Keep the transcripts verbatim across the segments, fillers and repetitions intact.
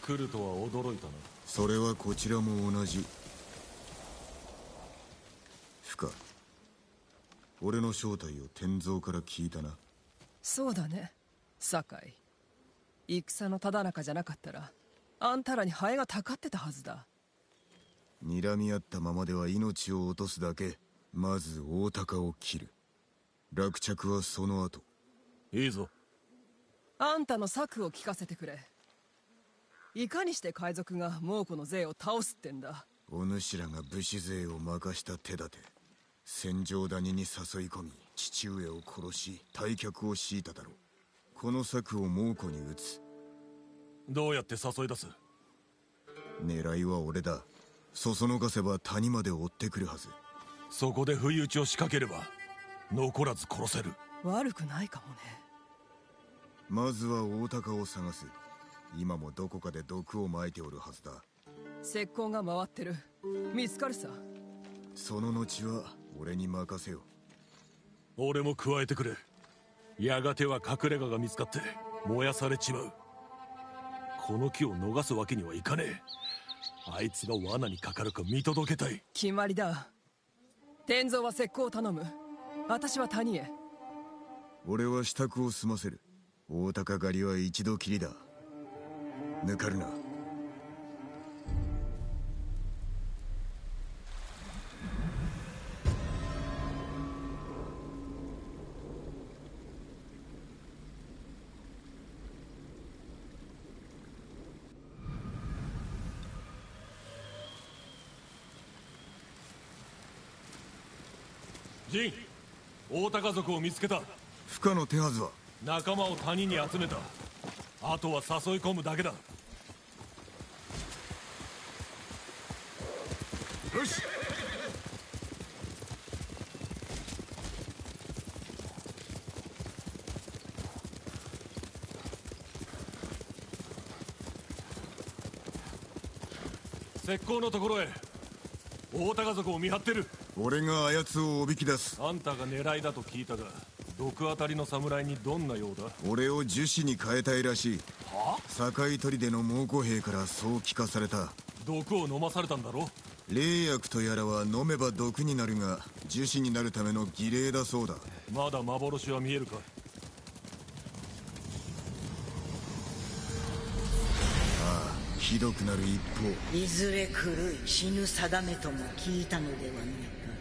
来るとは驚いたな。 それはこちらも同じ。フカ、俺の正体を天蔵から聞いたな。 そうだね、酒井。戦のただ中じゃなかったらあんたらにハエがたかってたはずだ。 睨み合ったままでは命を落とすだけ。まず大鷹を切る。落着はその後。 いいぞ。 あんたの策を聞かせてくれ。いかにして海賊が猛虎の勢を倒すってんだ。 お主らが武士勢を任した手立て。戦場谷に誘い込み父上を殺し退却を強いただろう。この策を猛虎に打つ。 どうやって誘い出す？ 狙いは俺だ。そそのかせば谷まで追ってくるはず。 そこで不意打ちを仕掛ければ残らず殺せる。 悪くないかもね。 まずは大鷹を探す。今もどこかで毒を撒いておるはずだ。 石膏が回ってる。見つかるさ。 その後は俺に任せよ。 俺も加えてくれ。やがては隠れ家が見つかって燃やされちまう。この木を逃すわけにはいかねえ。あいつが罠にかかるか見届けたい。 決まりだ。天蔵は石膏を頼む。私は谷へ。 俺は支度を済ませる。大鷹狩りは一度きりだ。抜かるな。 ジン、大鷹族を見つけた。 不可の手はずは？ 仲間を谷に集めた。あとは誘い込むだけだ。 よし。 石膏のところへ。大鷹族を見張ってる。 俺があやつをおびき出す。 あんたが狙いだと聞いたが、毒あたりの侍にどんなようだ？ 俺を樹脂に変えたいらしい。 は？ 堺砦の猛虎兵からそう聞かされた。 毒を飲まされたんだろ？ 霊薬とやらは飲めば毒になるが樹脂になるための儀礼だそうだ。 まだ幻は見えるか？ ああ、ひどくなる一方。 いずれ狂い死ぬ定めとも聞いたのではないか。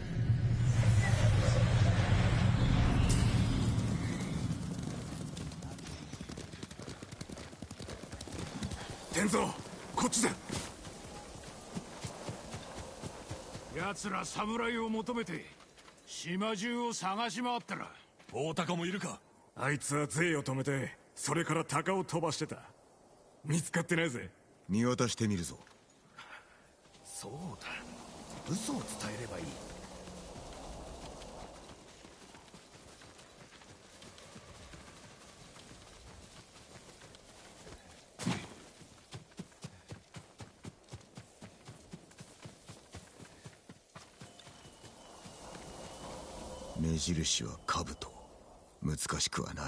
天蔵、こっちだ。 奴ら侍を求めて島中を探し回ったら。 大鷹もいるか？ あいつは税を止めてそれから鷹を飛ばしてた。見つかってないぜ。 見渡してみるぞ。 そうだ、嘘を伝えればいい。 目印は兜。難しくはない。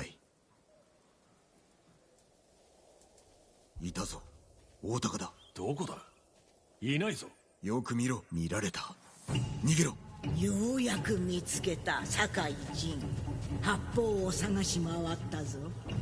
いたぞ、大鷹だ。 どこだ？いないぞ。 よく見ろ。見られた。逃げろ。 ようやく見つけた酒井陣。八方を探し回ったぞ。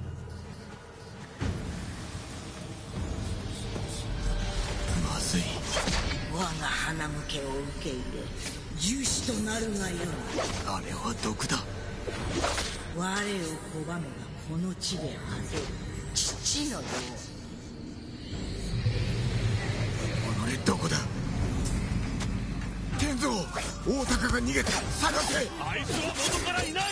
まずい。 我が花向けを受け入れ樹脂となるがよい。 あれは毒だ。 我を拒めばこの地で果てる父のよう。 己どこだ？天蔵、大鷹が逃げた。探せ。 あいつは元からいない。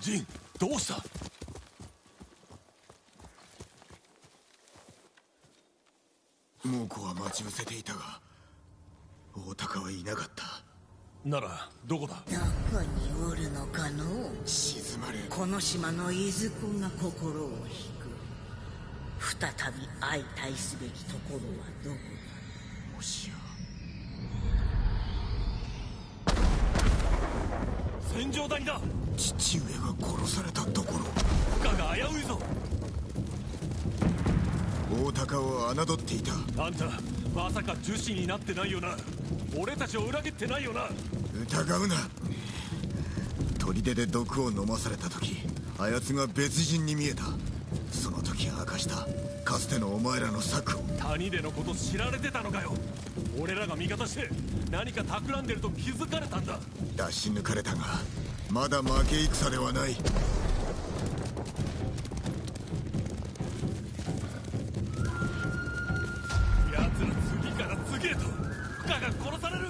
ジン、どうした？ 猛虎は待ち伏せていたが大高はいなかった。 ならどこだ？ どこにおるのかの。 静まれ。 この島のいずこが心を引く。再び相対すべきところはどこだ。 もしや戦場谷だ。 父上が殺されたところ。 負荷が危ういぞ。 大高を侮っていた。 あんたまさか樹脂になってないよな。俺たちを裏切ってないよな。 疑うな。砦で毒を飲まされた時あやつが別人に見えた。その時明かしたかつてのお前らの策を。 谷でのこと知られてたのかよ。俺らが味方して何か企んでると気づかれたんだ。 出し抜かれたがまだ負け戦ではない。 奴ら次から次へと負荷が殺される。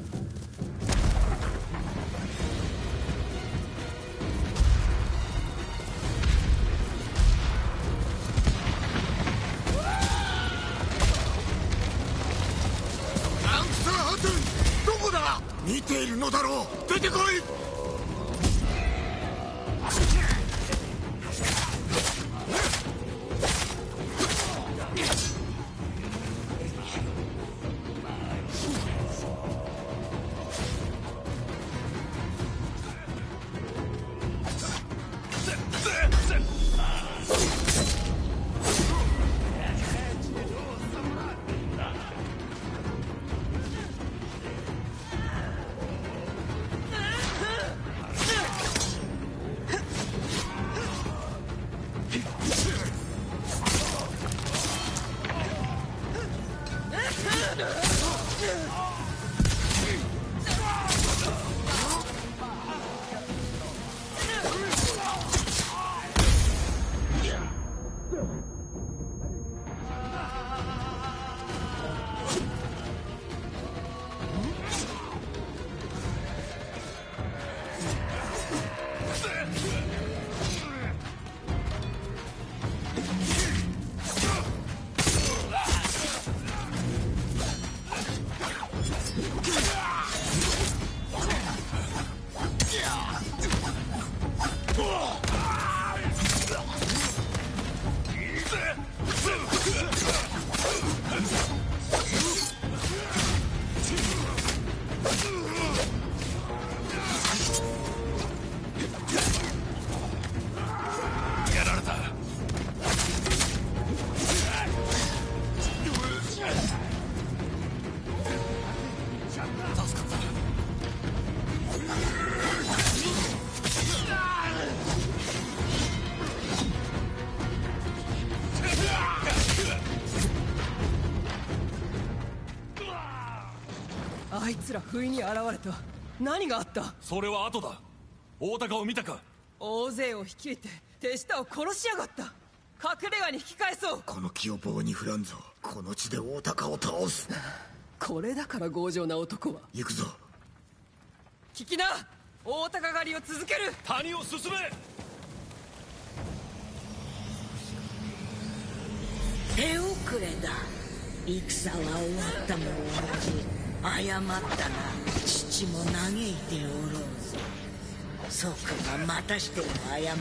どこだ？見ているのだろう。出てこい。 あいつら不意に現れた。何があった？ それは後だ。大高を見たか？ 大勢を率いて手下を殺しやがった。隠れ家に引き返そう。 この木を棒に振らんぞ。この地で大高を倒す。 これだから強情な男は。 行くぞ。 聞きな、大高狩りを続ける。 谷を進め。 手遅れだ。戦は終わったも同じ。謝ったが父も嘆いておろうぞ。祖父がまたしても謝った。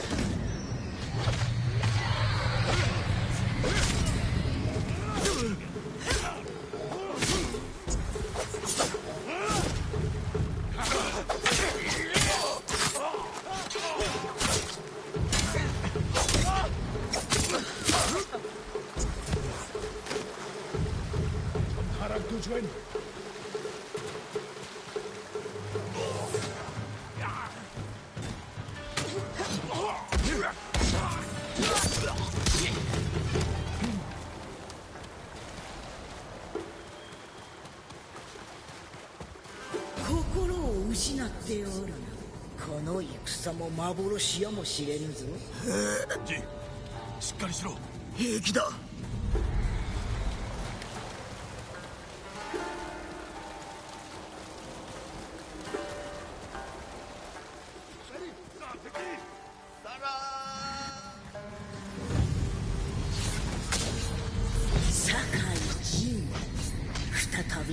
心を失っておる。この戦も幻やもしれぬぞ。 ジン、しっかりしろ。 平気だ。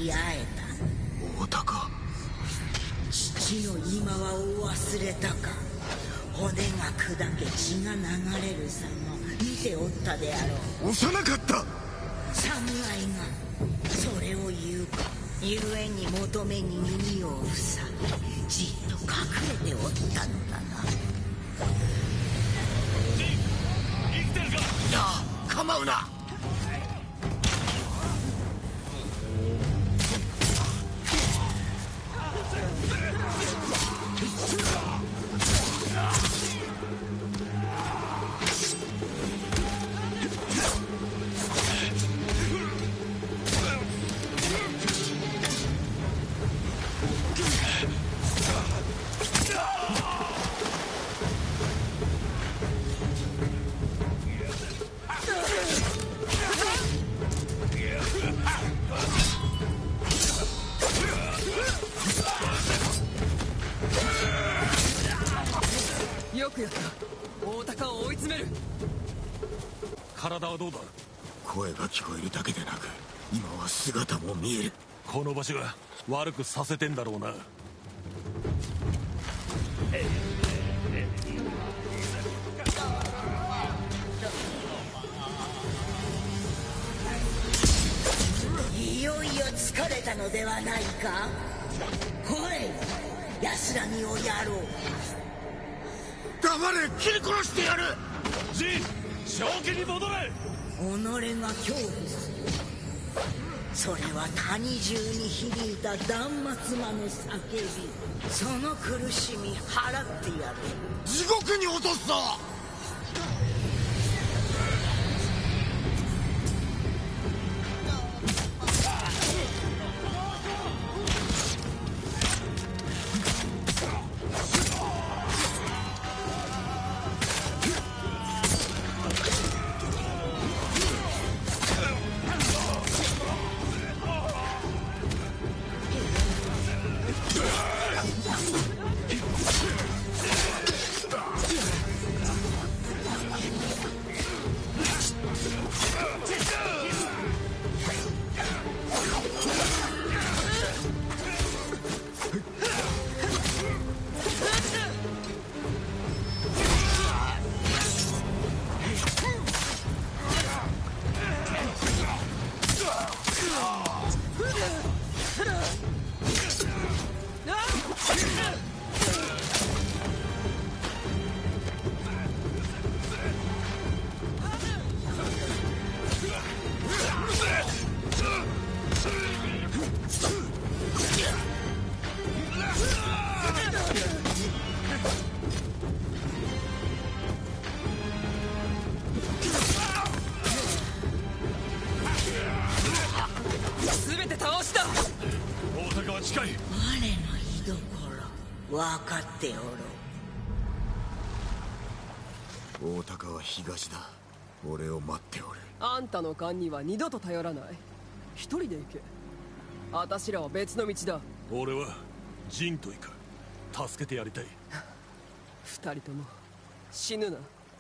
り合え大高。 た。父の今はを忘れたか。骨が砕け血が流れるさも見ておったであろう。 幼かった。 侍がそれを言うか。ゆえに求めに耳を塞ぎじっと隠れておったのだな。 生きてるか。 いや構うな。 よくやった。大高を追い詰める。 体はどうだ。 声が聞こえるだけでなく今は姿も見える。 この場所が悪くさせてんだろうな。 いよいよ疲れたのではないか。来い安らぎをやろう。 黙れ。切り殺してやる。 ジン正気に戻れ。 己が恐怖する。それは谷中に響いた断末魔の叫び。その苦しみ払ってやる。 地獄に落とすぞ。 全て倒した。 大高は近い。 我の居所分かっておろう。 大高は東だ。俺を待っておる。 あんたの勘には二度と頼らない。一人で行け。私らは別の道だ。 俺はジンと行く。助けてやりたい。 二人とも死ぬな。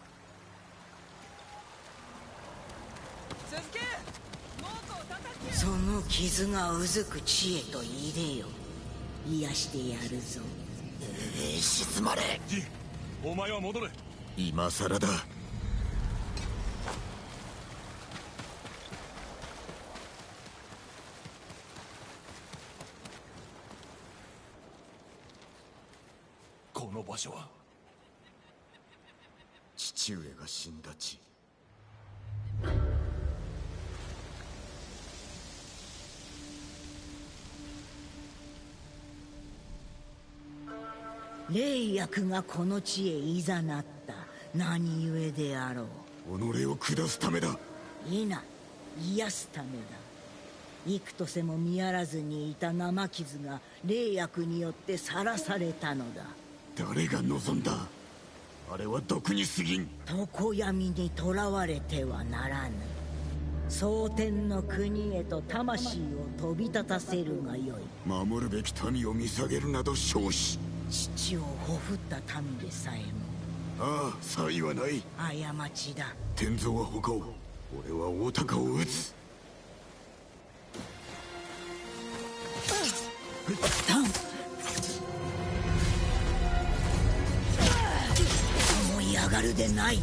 続け。猛虎を叩け。 その傷がうずく地へと入れよ。癒してやるぞ。 ええ静まれ。 ジンお前は戻れ。 今さらだ。 この場所は父上が死んだ地。 霊薬がこの地へいざなった。何故であろう。 己を下すためだ。 いな、癒すためだ。幾とせも見やらずにいた生傷が霊薬によって晒されたのだ。 誰が望んだ。あれは毒に過ぎん。 常闇にとらわれてはならぬ。蒼天の国へと魂を飛び立たせるがよい。 守るべき民を見下げるなど少子。 父をほふった民でさえも。 ああ、差異はない。 過ちだ。 天蔵は他を。俺は大高を撃つ。 思い上がるでない。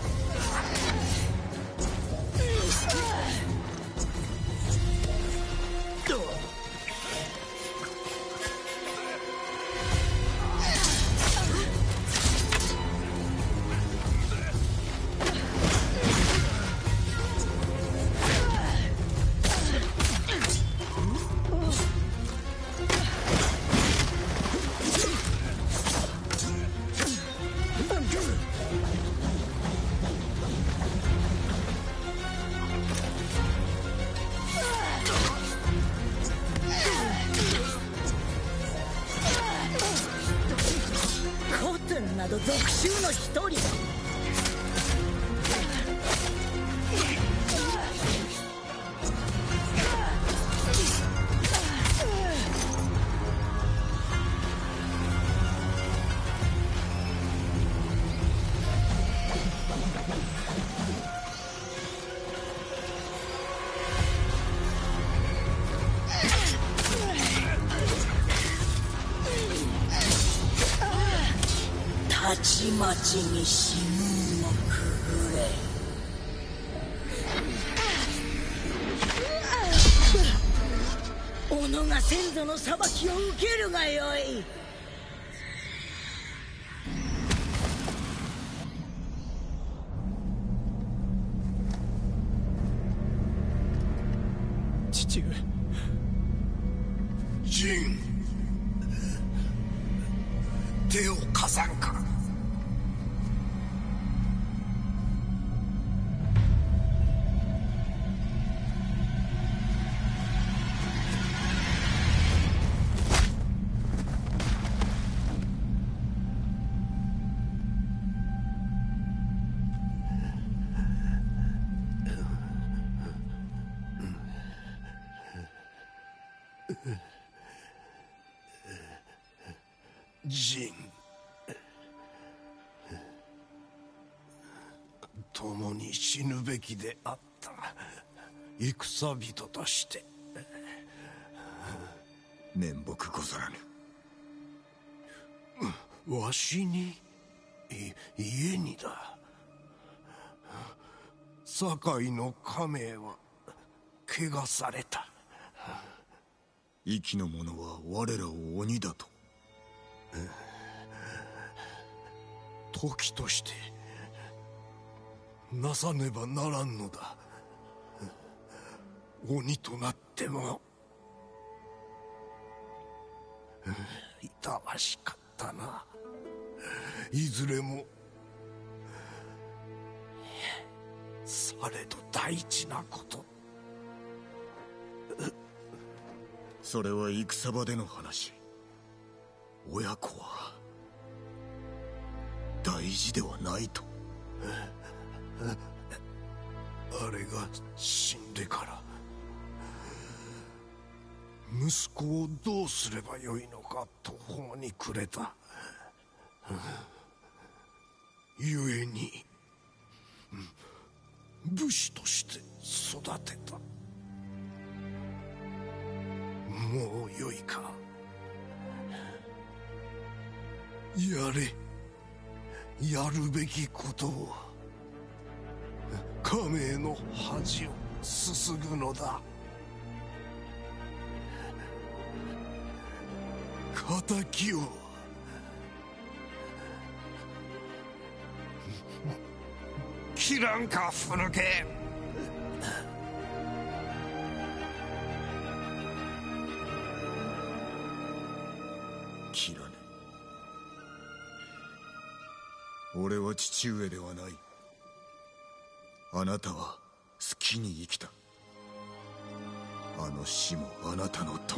など属州の一人。たちまちに死ぬもくぐれ。己が先祖の裁きを受けるがよい。 父上。 ジン、手を貸さんか。ジン、共に死ぬべきであった戦人として面目ござらぬ。わしにい家にだ。堺の家名は汚された。 息の者は我らを鬼だと。 時としてなさねばならんのだ。鬼となってもいたわしかったな。いずれもされど大事なこと。 それは戦場での話。親子は大事ではないと。 あれが死んでから息子をどうすればよいのか途方に暮れた。ゆえに武士として育てた。もうよいか。やれ、やるべきことを。家名の恥をすすぐのだ。仇を切らんか、ふぬけ。 切らぬ。俺は父上ではない。あなたは好きに生きた。あの死もあなたの咎。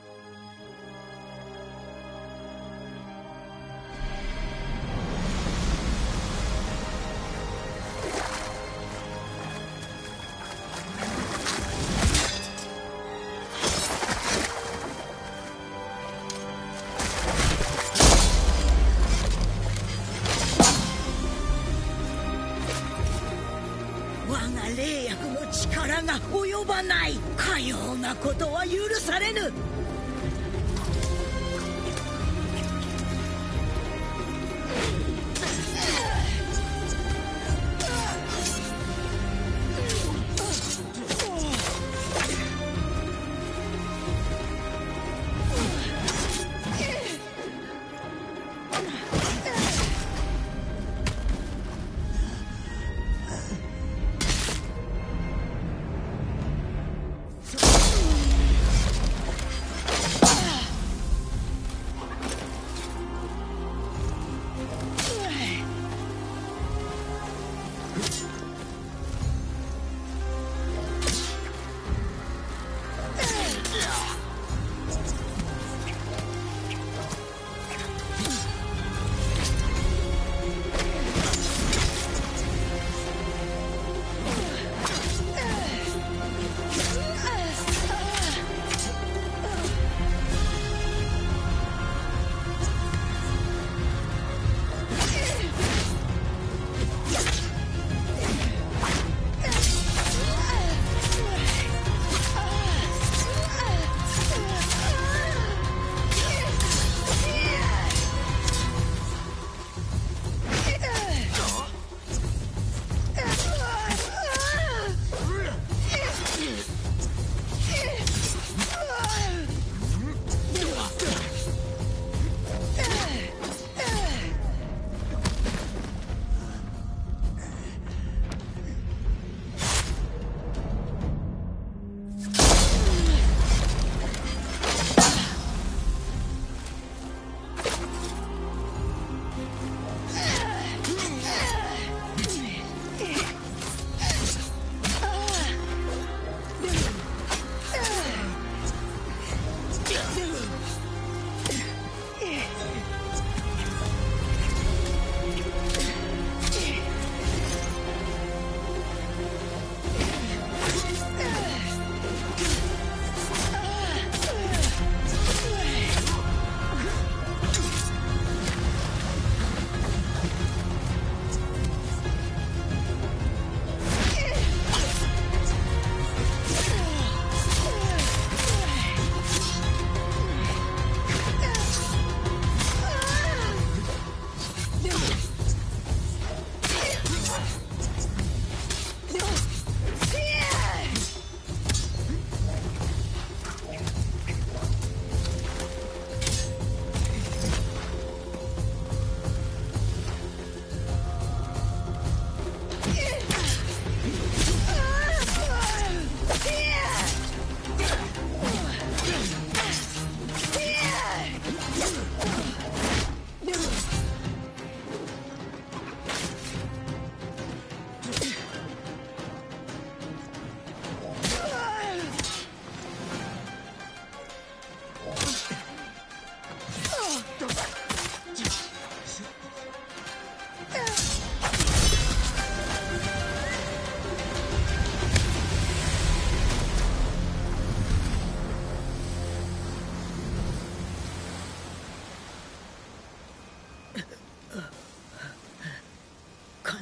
霊薬の力が及ばない。かようなことは許されぬ。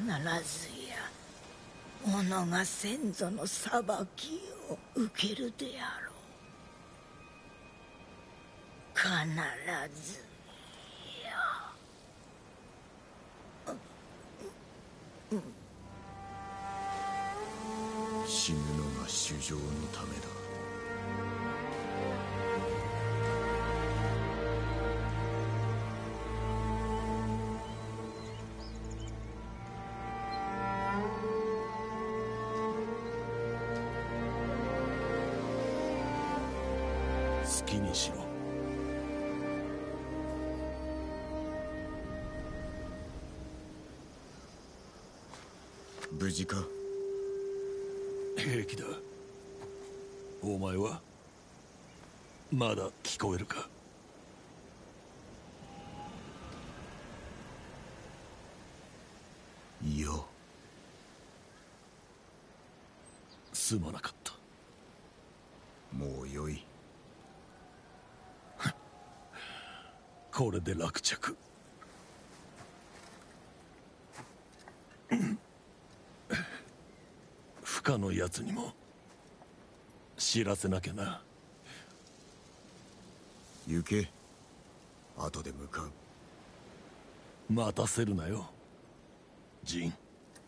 ずや己が先祖の裁きを受けるであろう。必ず死ぬのが衆生のためだ。 好きにしろ。 無事か？ 平気だ。お前はまだ聞こえるか？ いや。 すまなかった。 もうよい。 これで落着。不可のやつにも知らせなきゃな。 行け。後で向かう。 待たせるなよ、ジン。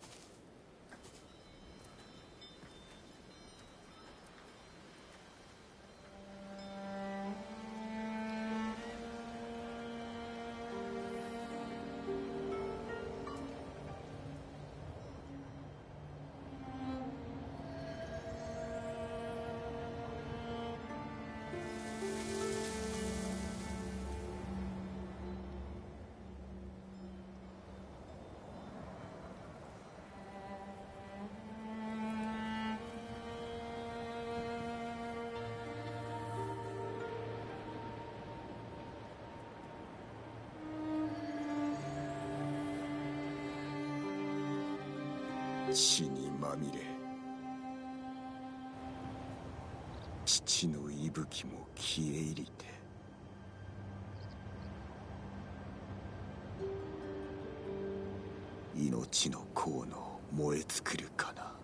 血にまみれ、父の息吹も消え入りて、命の河の燃え尽くるかな。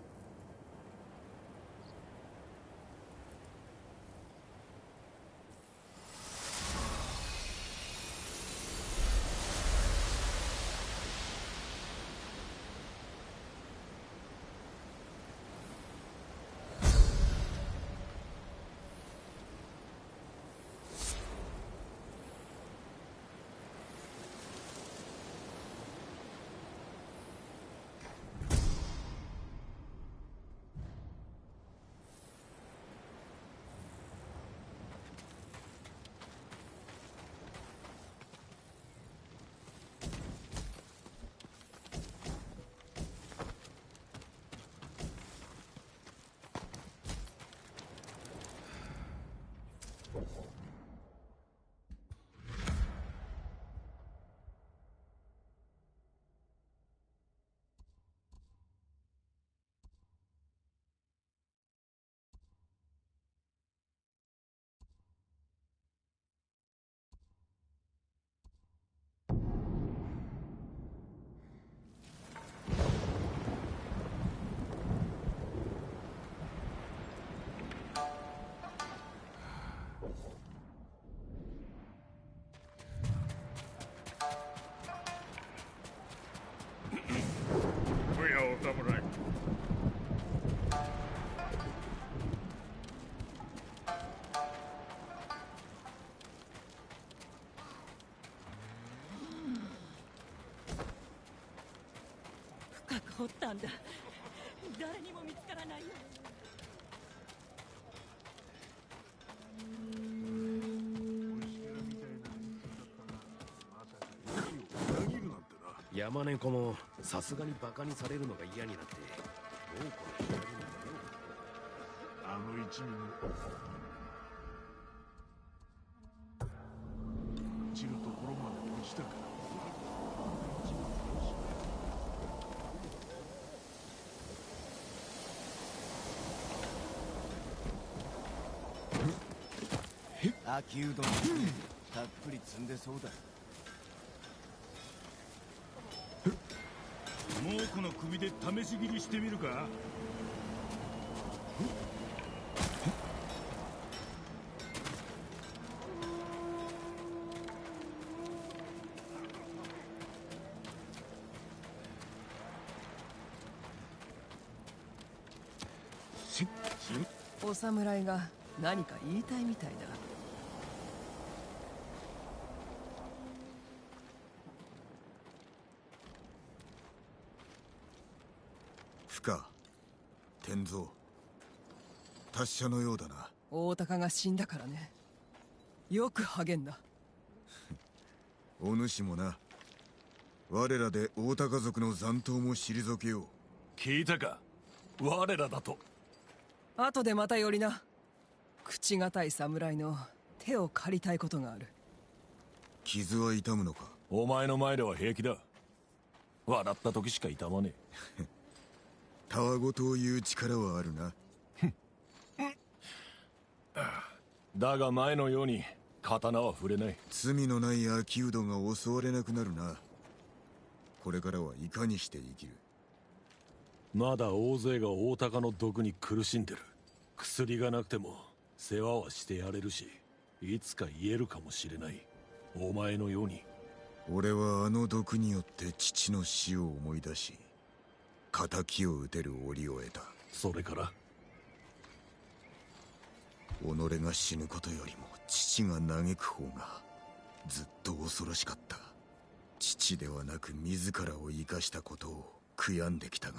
深く掘ったんだ。誰にも見つからないよ。 山猫もさすがにバカにされるのが嫌になって猛虎の左にあの一味も落ちるところまで落ちたから。 秋うどんたっぷり積んでそうだ。 もう僕の首で試し切りしてみるか？ お侍が何か言いたいみたいだ。 不可天蔵、達者のようだな。 大鷹が死んだからね。よく励んだ。 お主もな。我らで大鷹族の残党も退けよう。 聞いたか、我らだと。 後でまた寄りな。口堅い侍の手を借りたいことがある。 傷は痛むのか？ お前の前では平気だ。笑った時しか痛まねえ。 たわごとを言う力はあるな。 だが前のように刀は触れない。 罪のない秋人が襲われなくなるな。これからはいかにして生きる？ まだ大勢が大鷹の毒に苦しんでる。薬がなくても世話はしてやれるし、いつか言えるかもしれない。お前のように。 俺はあの毒によって父の死を思い出し、仇を討てる折を得た。 それから己が死ぬことよりも父が嘆く方がずっと恐ろしかった。父ではなく自らを生かしたことを悔やんできたが、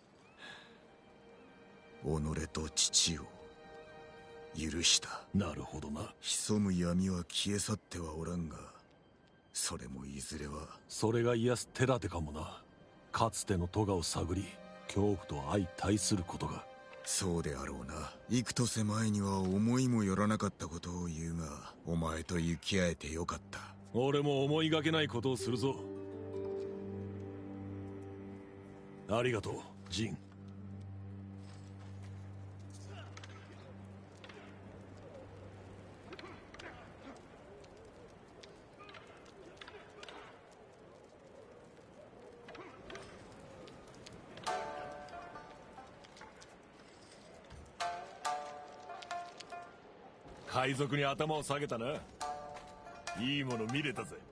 己と父を許した。 なるほどな。 潜む闇は消え去ってはおらんが、それもいずれは。 それが癒す手立てかもな。かつての咎を探り、恐怖と相対することが。 そうであろうな。幾年前には思いもよらなかったことを言うが、お前と行き合えてよかった。 俺も思いがけないことをするぞ。ありがとう、ジン。海賊に頭を下げたな。いいもの見れたぜ。